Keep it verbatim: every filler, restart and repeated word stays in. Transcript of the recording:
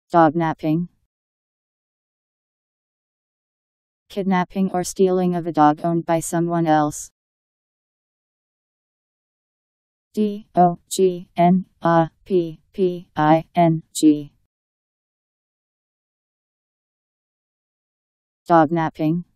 Dognapping. Kidnapping or stealing of a dog owned by someone else. D O G N A P P I N G. Dognapping.